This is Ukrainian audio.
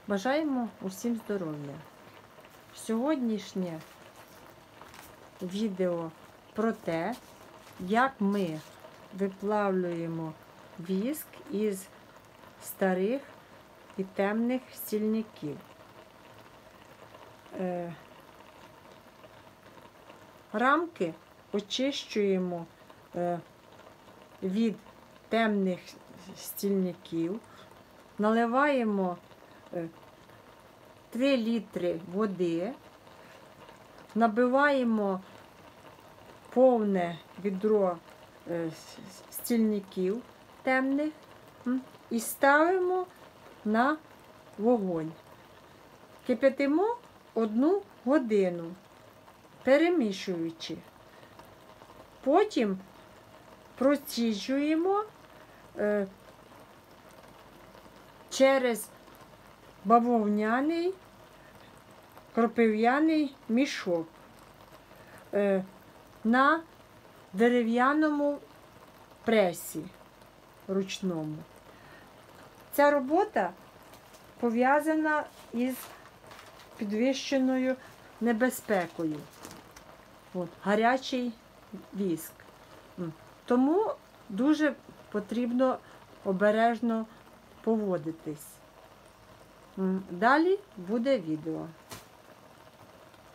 Бажаємо усім здоров'я. Сьогоднішнє відео про те, як ми виплавлюємо віск із старих і темних стільників. Рамки очищуємо від темних стільників, наливаємо 3 літри води, набиваємо повне відро стільників темних і ставимо на вогонь. Кип'ятимо 1 годину, перемішуючи. Потім проціджуємо через бавовняний кропив'яний мішок на дерев'яному пресі ручному. Ця робота пов'язана із підвищеною небезпекою. Гарячий віск. Тому дуже потрібно обережно поводитись. Далі буде відео.